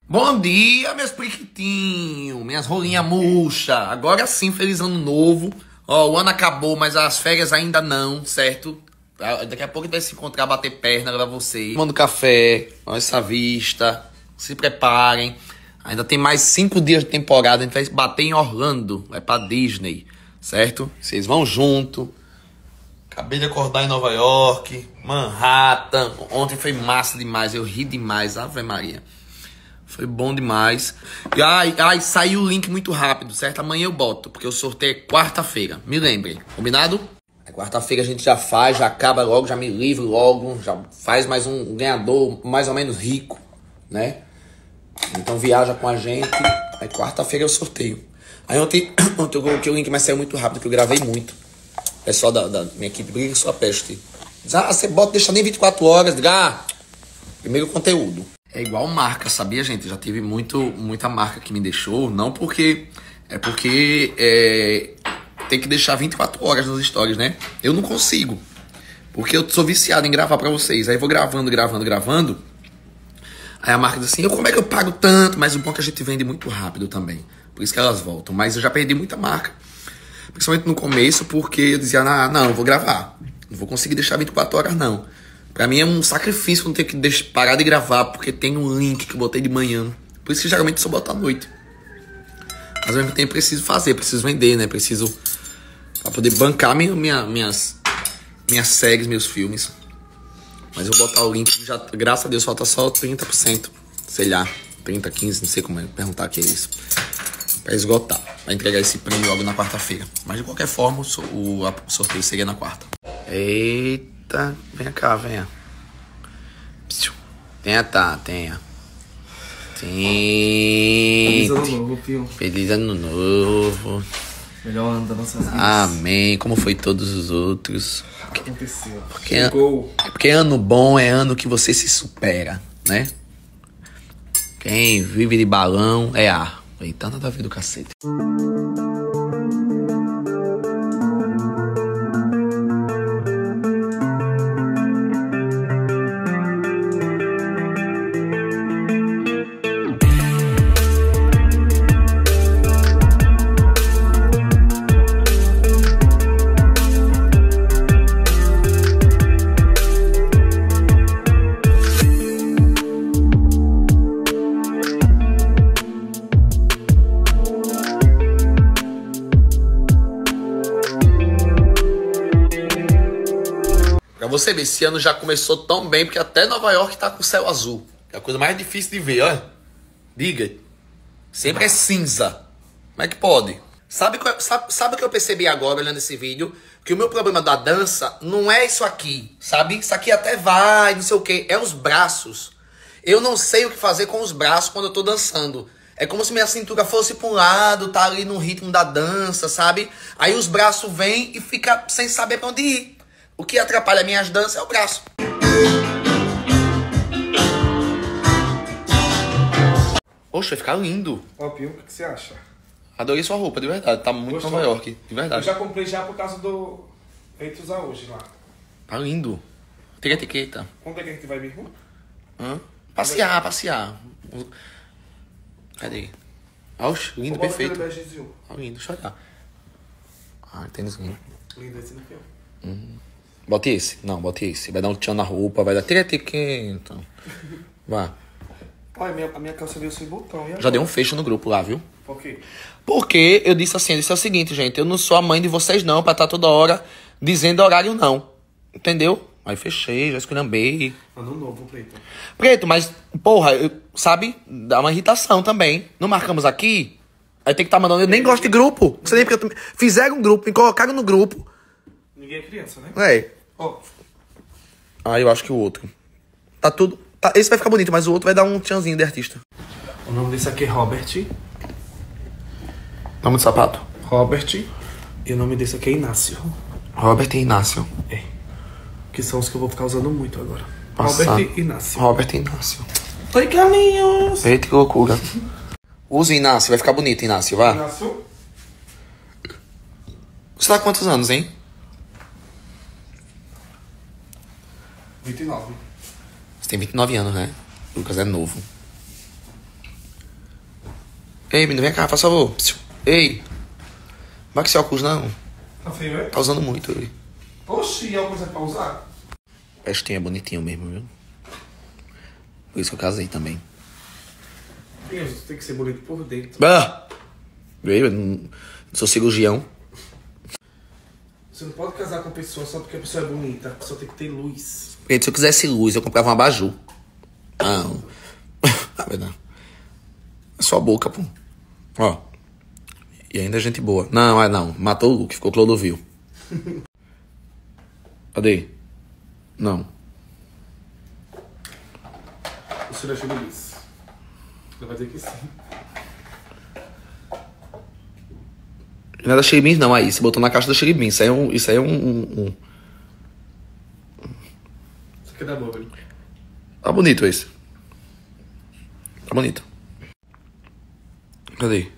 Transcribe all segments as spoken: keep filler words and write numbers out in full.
Bom dia, meus periquitinhos, minhas rolinhas murcha. Agora sim, feliz ano novo. Ó, o ano acabou, mas as férias ainda não, certo? Daqui a pouco a gente vai se encontrar, bater perna pra vocês. Tomando café, olha essa vista. Se preparem. Ainda tem mais cinco dias de temporada. A gente vai bater em Orlando. Vai pra Disney, certo? Vocês vão junto. Acabei de acordar em Nova York, Manhattan. Ontem foi massa demais, eu ri demais, Ave Maria. Foi bom demais. E ai, ai, saiu o link muito rápido, certo? Amanhã eu boto, porque o sorteio é quarta-feira. Me lembrem, combinado? É quarta-feira a gente já faz, já acaba logo, já me livro logo, já faz mais um ganhador mais ou menos rico, né? Então viaja com a gente. Aí quarta-feira é o sorteio. Aí ontem, ontem eu coloquei o link, mas saiu muito rápido, que eu gravei muito. O pessoal da, da minha equipe briga com sua peste. Diz, ah, você bota, deixa nem vinte e quatro horas. Diz, ah, primeiro conteúdo. É igual marca, sabia, gente? Já tive muito, muita marca que me deixou. Não porque... É porque é, tem que deixar vinte e quatro horas nas stories, né? Eu não consigo. Porque eu sou viciado em gravar pra vocês. Aí eu vou gravando, gravando, gravando. Aí a marca diz assim, eu, como é que eu pago tanto? Mas o bom é que a gente vende muito rápido também. Por isso que elas voltam. Mas eu já perdi muita marca. Principalmente no começo, porque eu dizia, ah, não, eu vou gravar. Não vou conseguir deixar vinte e quatro horas, não. Pra mim é um sacrifício não ter que deixar, parar de gravar, porque tem um link que eu botei de manhã. Por isso que geralmente eu só boto à noite. Mas ao mesmo tempo preciso fazer, preciso vender, né? Preciso pra poder bancar minha, minha, minhas, minhas séries, meus filmes. Mas eu vou botar o link, já, graças a Deus, falta só trinta por cento. Sei lá, trinta, quinze, não sei como é, perguntar que é isso. Pra esgotar, pra entregar esse prêmio logo na quarta-feira. Mas de qualquer forma, o, o sorteio seria na quarta. Eita, vem cá, venha. Tenha, tá, tenha. Tem. Feliz ano novo, Pio. Feliz ano novo. Melhor ano das nossas vidas. Amém. Como foi todos os outros. Aconteceu. Porque, Chegou. porque ano bom é ano que você se supera, né? Quem vive de balão é ar. Eita, nada a ver do cacete. Pra você ver, esse ano já começou tão bem, porque até Nova York tá com céu azul. É a coisa mais difícil de ver, olha. Diga. Sempre é cinza. Como é que pode? Sabe, sabe, sabe o que eu percebi agora, olhando esse vídeo? Que o meu problema da dança não é isso aqui, sabe? Isso aqui até vai, não sei o quê. É os braços. Eu não sei o que fazer com os braços quando eu tô dançando. É como se minha cintura fosse pra um lado, tá ali no ritmo da dança, sabe? Aí os braços vêm e fica sem saber pra onde ir. O que atrapalha minhas danças é o braço. Poxa, vai ficar lindo. Ó, Pio, o que você acha? Adorei sua roupa, de verdade. Tá muito Gostou? Nova York, de Eu verdade. já comprei já por causa do... Feito usar hoje lá. Tá lindo. Tem etiqueta. Quando é que a gente vai mesmo? Hã? Passear, passear. Cadê? Oxe, lindo, perfeito. Begezinho. Ah, lindo, deixa eu olhar. Ah, tênis lindo. Lindo esse no Pio. Uhum. Bote esse. Não, bote esse. Vai dar um tchan na roupa, vai dar tira etiqueta. Vai. Olha, a minha, a minha calça veio sem botão. E Já dei um fecho no grupo lá, viu? Por quê? Porque eu disse assim, eu disse o seguinte, gente, eu não sou a mãe de vocês não, pra estar toda hora dizendo horário não. Entendeu? Aí fechei, já esculhambei. Ano novo, Preto. Preto, mas, porra, eu, sabe, dá uma irritação também. Não marcamos aqui? Aí tem que estar tá mandando, eu nem gosto de grupo. Não sei nem porque eu, fizeram um grupo, me colocaram no grupo. Ninguém é criança, né? É. Ó. Ah, eu acho que o outro. Tá tudo... Tá, esse vai ficar bonito, mas o outro vai dar um tchanzinho de artista. O nome desse aqui é Robert. Nome do sapato? Robert. E o nome desse aqui é Inácio. Robert e Inácio. É. Que são os que eu vou ficar usando muito agora. Nossa. Robert e Inácio. Robert e Inácio. Oi, caminhos. Eita, que loucura. Use Inácio, vai ficar bonito, Inácio, vá. Inácio. Você tá com quantos anos, hein? vinte e nove. Você tem vinte e nove anos, né? O Lucas é novo. Ei, menino, vem cá, faz favor. Psiu. Ei. Não vai com esse óculos, não. Tá feio, é? Tá usando muito ele. Oxi, e óculos é pra usar? Pestinho é bonitinho mesmo, viu? Por isso que eu casei também. Deus, tem que ser bonito por dentro. Ah! Eu não, não sou cirurgião. Você não pode casar com a pessoa só porque a pessoa é bonita. A pessoa tem que ter luz. Gente, se eu quisesse luz, eu comprava um abajur. Não. Ah, verdade. É só a boca, pô. Ó. E ainda é gente boa. Não, é não. Matou o Luke, ficou Clodovil. Cadê? Não. O senhor é feliz. Ele vai dizer que sim. Não é da Xeribins, não. Aí, você botou na caixa da Xeribins. Isso aí é um... Isso aí é um... um, um... Isso aqui é da Bobby. Tá bonito esse. Tá bonito. Cadê?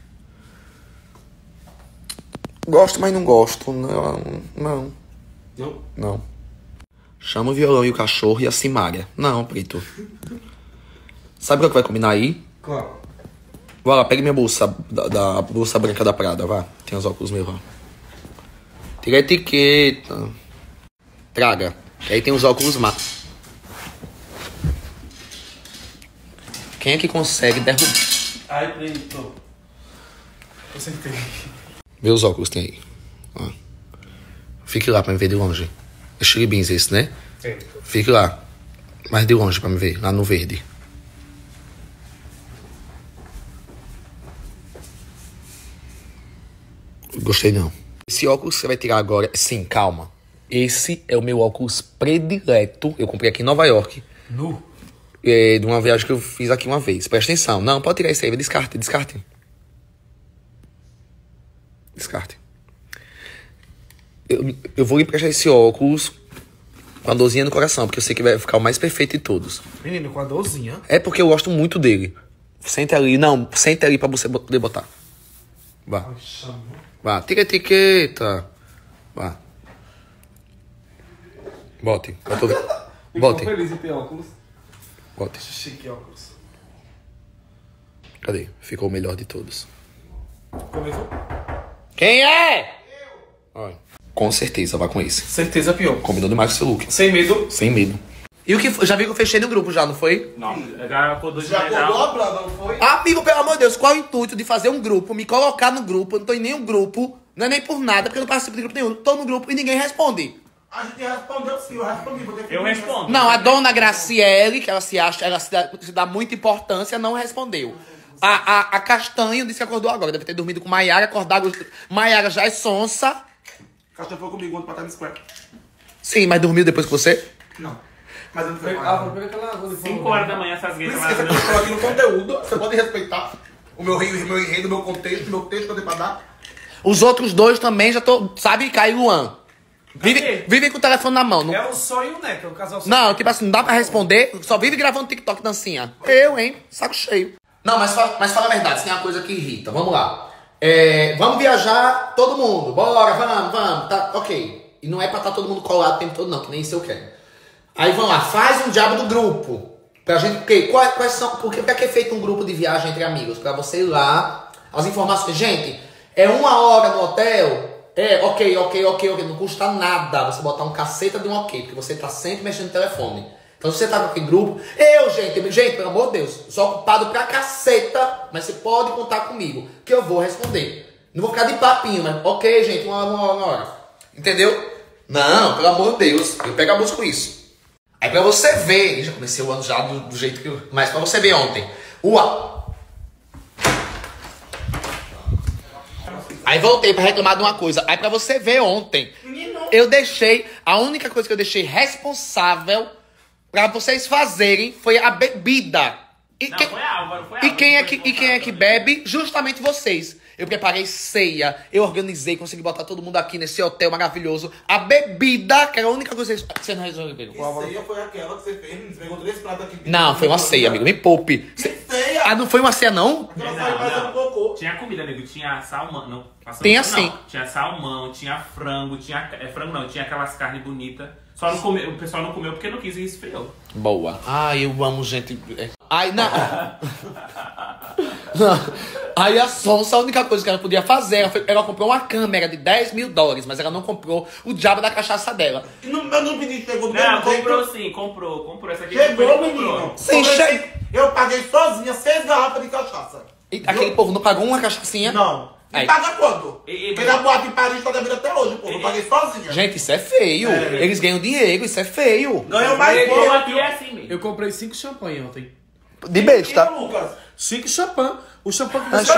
Gosto, mas não gosto. Não. Não. Não? Não. Chama o violão e o cachorro e a Simária. Não, Preto. Sabe o que vai combinar aí? Claro. Vai lá, pega minha bolsa, da, da bolsa branca da Prada, vá. Tem os óculos meus, ó. Tira a etiqueta. Traga. E aí tem os óculos má. Quem é que consegue derrubar? Ai, Preto. Eu sentei. Vê os óculos, tem aí. Ó. Fique lá pra me ver de longe. É Xeribins esse, né? É. Fique lá. Mais de longe pra me ver, lá no verde. Gostei não. Esse óculos que você vai tirar agora... Sim, calma. Esse é o meu óculos predileto. Eu comprei aqui em Nova York. Nu? É, de uma viagem que eu fiz aqui uma vez. Presta atenção. Não, pode tirar isso aí. Descarte, descarte. Descarte. Eu, eu vou emprestar esse óculos com a dorzinha no coração, porque eu sei que vai ficar o mais perfeito de todos. Menino, com a dorzinha. É porque eu gosto muito dele. Senta ali. Não, senta ali pra você poder botar. Vá. Ai, chamou. Vá, tira a etiqueta. Vá. Bote. Bote. Bote. Ficou feliz em ter óculos. Bote. Chique óculos. Cadê? Ficou o melhor de todos. Começou? Quem é? Eu. Olha. Com certeza, vá com esse. Certeza pior. Combinou demais com o seu look. Sem medo. Sem medo. E o que foi? Já vi que eu fechei no grupo já, não foi? Não, já acordou de Já manhã. acordou a Prada, não foi? Amigo, pelo amor de Deus, qual é o intuito de fazer um grupo, me colocar no grupo, eu não tô em nenhum grupo, não é nem por nada, porque eu não participo de grupo nenhum, tô no grupo e ninguém responde. A gente respondeu sim, eu respondi. Porque Eu respondo. Não, a dona Graciele, que ela se acha, ela se dá, se dá muita importância, não respondeu. A, a, a Castanho disse que acordou agora, deve ter dormido com Maiara, acordado, Maiara já é sonsa. Castanho foi comigo ontem pra Times Square. Sim, mas dormiu depois que você? Não. Mas eu não fui. Ah, vou pegar aquela água de cinco horas da manhã essas Por gays isso que você lá. colocou aqui no conteúdo. Você pode respeitar o meu enredo, meu enredo, meu contexto, meu texto que eu tenho pra dar. Os outros dois também já tô, sabe, Caio e Luan. Vive, Cadê? vivem com o telefone na mão. Não, É o sonho, né? Que é o casal sonho. não, tipo assim, não dá pra responder, só vive gravando TikTok dancinha. Eu, hein? Saco cheio. Não, mas fala, mas fala a verdade, se tem uma coisa que irrita. Vamos lá. É, vamos viajar todo mundo. Bora, vamos, vamos. Tá, ok. E não é pra estar todo mundo colado o tempo todo, não, que nem isso eu quero. Aí vamos lá, faz um diabo do grupo. Pra gente. Porque, quais, quais são. Por que, pra que é feito um grupo de viagem entre amigos? Pra você ir lá, as informações. Gente, é uma hora no hotel. É, ok, ok, ok, ok. Não custa nada você botar um caceta de um ok, porque você tá sempre mexendo no telefone. Então se você tá com aquele grupo. Eu, gente, gente, pelo amor de Deus, sou ocupado pra caceta, mas você pode contar comigo, que eu vou responder. Não vou ficar de papinho, mas ok, gente, uma hora, uma hora, uma hora. Entendeu? Não, pelo amor de Deus, eu pego a música com isso. Aí pra você ver, já comecei o ano já do, do jeito que eu... Mas pra você ver ontem, ua. Aí voltei pra reclamar de uma coisa. Aí pra você ver ontem, eu deixei, a única coisa que eu deixei responsável pra vocês fazerem foi a bebida. E, Não, quem, foi Álvaro, foi e Álvaro. quem é que que, foi e quem é que responsável. bebe? Justamente vocês. Eu preparei ceia, eu organizei, consegui botar todo mundo aqui nesse hotel maravilhoso. A bebida, que era a única coisa que vocês, vocês não resolveram. A ceia foi aquela que você fez, você pegou três pratos aqui. Não, foi uma ceia, amigo. Me poupe. Que Cê- ceia? Ah, não foi uma ceia, não? Aquela Não, sai parecendo não. cocô. Tinha comida, nego. Tinha salmão. Não, passando Tem não. assim. Tinha salmão, tinha frango, tinha. É, frango não, tinha aquelas carnes bonitas. Só não comeu, o pessoal não comeu porque não quis e esfriou. Boa. Ai, eu amo gente... Ai, não. Não. Aí a Sonsa, a única coisa que ela podia fazer, ela, foi, ela comprou uma câmera de dez mil dólares, mas ela não comprou o diabo da cachaça dela. Não, mas não menino chegou do Não, mesmo comprou jeito. sim, comprou, comprou. Essa aqui Chegou, comprou. menino. Sim, Comprei- chega. Eu paguei sozinha seis garrafas de cachaça. E aquele povo não pagou uma cachaçinha? Não. E Aí. paga quando? E- e- Porque na boate em Paris tá devendo até hoje, pô. Eu paguei sozinha. Gente, isso é feio. Eles ganham dinheiro, isso é feio. Ganhou mais Comprou dinheiro. aqui é assim mesmo. Eu comprei cinco champanhe ontem. De E besta. o Lucas? Cinco champanhe. O champanhe que você...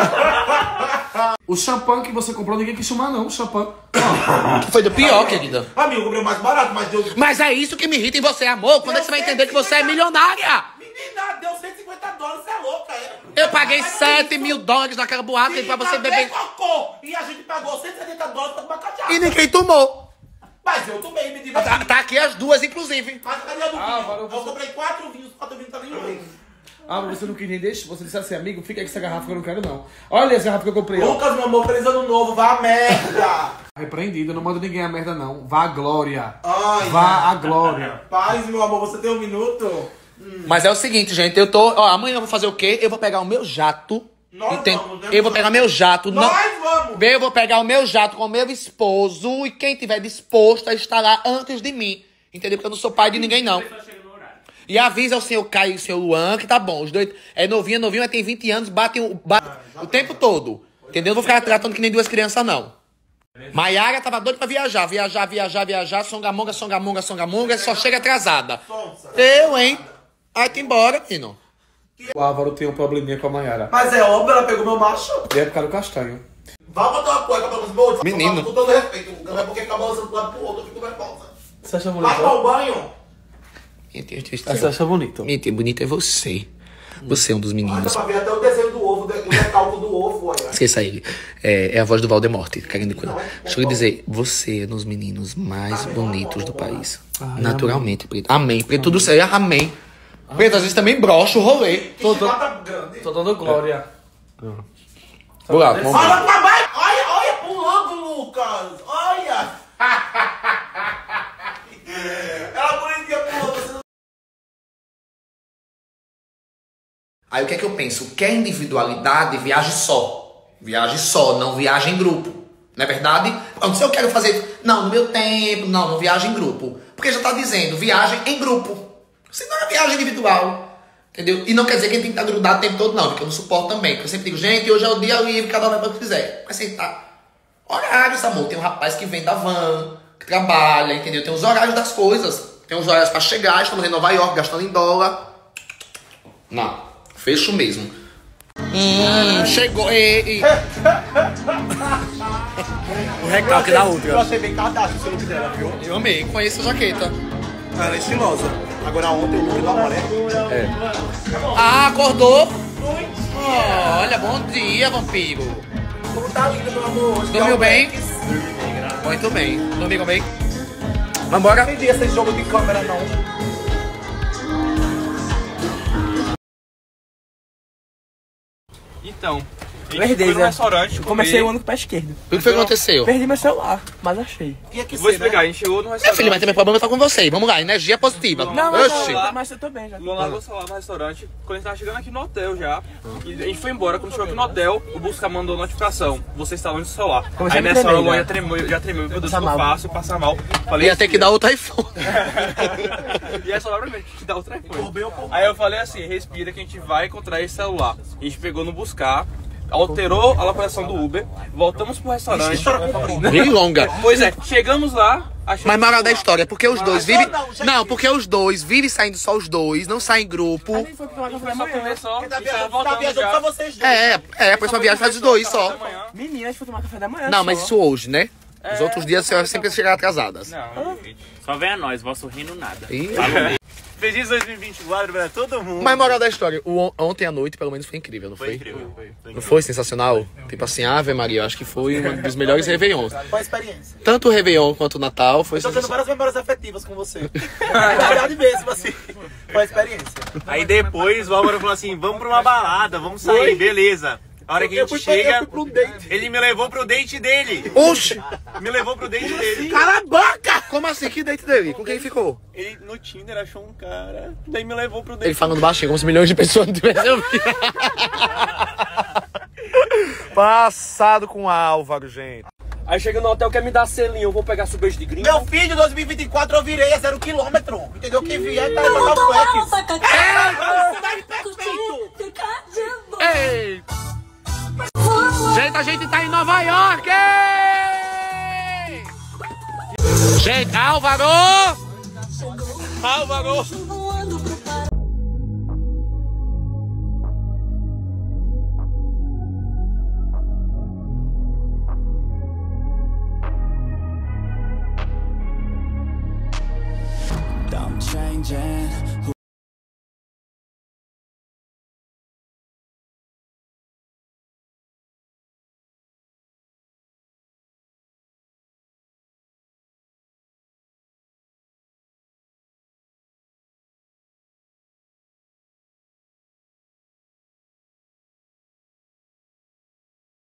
o champanhe que você comprou, ninguém quis chamar, não. O champanhe. Que foi do pior, querida. Amigo, eu comprei o mais barato, mas deu... Mas é isso que me irrita em você, amor. Quando é que você vai entender que você é milionária? Menina, deu cento e cinquenta dólares, você é louca, é? Eu paguei Mas sete isso. mil dólares naquela boate pra você beber. Cocô. E a gente pagou cento e setenta dólares pra tomar cachaça. E ninguém tomou. Mas eu tomei, me diverti. Tá, tá aqui as duas, inclusive. Mas cadê a do Ah, vinho? agora eu Eu vou- comprei quatro vinhos, quatro vinhos tá nem bem. Ah, mas você não queria nem deixar? Você disse assim, amigo, fica aí com essa garrafa que eu não quero, não. Olha essa garrafa que eu comprei, ó. Lucas, meu amor, feliz ano novo, vá a merda. Repreendido, eu não mando ninguém a merda, não. Vá a glória. Ai, Vá a glória. paz, meu amor, você tem um minuto? Mas é o seguinte, gente, eu tô. Ó, amanhã eu vou fazer o quê? Eu vou pegar o meu jato. Nós entende? vamos, né? Eu vou pegar meu jato. Não... Nós vamos. Eu vou pegar o meu jato com o meu esposo e quem tiver disposto a estar lá antes de mim. Entendeu? Porque eu não sou pai de ninguém, não. Só chega no horário. E avisa o senhor Caio e o senhor Luan que tá bom. Os dois é novinho, é novinho, mas tem vinte anos, batem o, bate, o tempo todo. Entendeu? Não vou ficar tratando que nem duas crianças, não. Maiara tava doida pra viajar. Viajar, viajar, viajar. Songamonga, songamonga, songamonga. Só chega atrasada. Sonsa. Eu, hein? Aí tu embora, menino. O Álvaro tem um probleminha com a Mayara. Mas é óbvio, ela pegou meu macho. E é por causa do castanho. Vá botar uma cueca pra você, meu. Menino. Com todo respeito, Lucas, é porque fica balançando pro lado pro outro, eu fico nervosa. Você acha Vai tomar o banho. Você acha bonito? Mentira, bonito é você. Você é um dos Ai, dá meninos. pra ver até o desenho do ovo, o decalque do ovo, olha. Esqueça ele. É, é a voz do Valdemort, querendo cuidar. Deixa eu lhe dizer, você é um dos meninos mais bonitos do país. Naturalmente, Preto. Amém. Preto, tudo certo. Amém. Preto, às vezes também brocha o rolê. Que chibata grande. Tô dando glória. Vou lá, vamos Olha ver. pra baixo! Olha, olha pulando, Lucas! Olha! Ela bonitinha pulando. Você não... Aí o que é que eu penso? Quer individualidade, viaje só. Viaje só, não viaje em grupo. Não é verdade? Pronto, se eu quero fazer... Não, no meu tempo, não, não viaje em grupo. Porque já tá dizendo, viagem em grupo. Se não é viagem individual. Entendeu? E não quer dizer que a gente tem que estar grudado o tempo todo, não. Porque eu não suporto também. Porque eu sempre digo, gente, hoje é o dia livre, cada um vai para o que quiser. Mas assim, tá... Horários, amor. Tem um rapaz que vem da van, que trabalha, entendeu? Tem os horários das coisas. Tem os horários para chegar, estamos em Nova York, gastando em dólar. Não. Fecho mesmo. Hum, chegou. E, e. O recalque da outra. Eu achei bem cadastro o look dela, viu? Eu amei, conheço a jaqueta. Ela é estilosa. Agora ontem o look do amarelo. Ah, acordou? Oh, olha, bom dia, vampiro. Como tá linda, meu amor. Hoje Dormiu é o bem? Max. Muito bem. Dormiu bem? Vambora? Não entendi esse jogo de câmera, não. Então, a gente Verdade, foi no né? restaurante. Comecei o comer. ano com o pé esquerdo. O que foi que aconteceu? Perdi meu celular, mas achei. Tinha que Vou ser, explicar, né? a gente chegou no Meu restaurante. filho, mas também problema tá com você. Vamos lá, energia positiva. Não, mas, Oxi. eu, mas eu tô bem já. Não largou o celular no restaurante. Quando a gente tava chegando aqui no hotel já, e a gente foi embora. Quando chegou aqui no hotel, o busca mandou notificação. Você está longe do celular. Comecei Aí a nessa hora o tremer, Luan já. já tremeu, já tremeu. Meu Deus, Passar ficou mal. fácil, passar mal. Falei, Ia ter que dar outro iPhone. E é só lá pra mim, que dá outra iPhone. Aí eu falei assim, respira que a gente vai encontrar esse celular. A gente pegou no buscar, alterou a localização do Uber, voltamos pro restaurante. Bem longa. Pois é, chegamos lá, achamos Mas moral da história, porque os dois Mas vivem. não, gente. Não, porque os dois vivem saindo só os dois, não saem em grupo. Nem foi pra tomar café da só manhã. comer só, Tá e tava viajando, tá voltando viajando já. pra vocês dois. É, é, a próxima viagem faz os dois só. Menina, a gente foi tomar café da manhã. Não, mas só. isso hoje, né? Os outros dias a senhora sempre chega atrasadas. Não, gente. Só vem a nós, vosso rindo nada. Ih. Feliz dois mil e vinte e quatro pra todo mundo. Mas moral da história, o on- ontem à noite, pelo menos, foi incrível, não foi? Não foi sensacional? Tipo assim, Ave Maria, eu acho que foi um dos melhores Réveillons. Qual a experiência? Tanto o Réveillon quanto o Natal foi Tô tendo sensacional. várias memórias afetivas com você. Na verdade mesmo, assim. Qual a experiência? Aí depois o Álvaro falou assim, vamos pra uma balada, vamos sair, beleza. A hora que a Eu gente fui pra- eu chega, fui pra um date. ele me levou pro date dele. Oxi! Me levou pro date dele. Cala a boca! Como assim? Que date dele? Com quem ficou? Ele no Tinder achou um cara, daí me levou pro date. Ele falando baixinho, como se milhões de pessoas não tivessem ouvido. Passado com Álvaro, gente. Aí chega no hotel, quer me dar selinho, eu vou pegar seu beijo de gringo. Meu filho, dois mil e vinte e quatro eu virei a zero quilômetro. Entendeu? Que vier, tá levando o flex. Ei! Gente, a gente tá em Nova York! Gente, Álvaro! Álvaro! I'm changing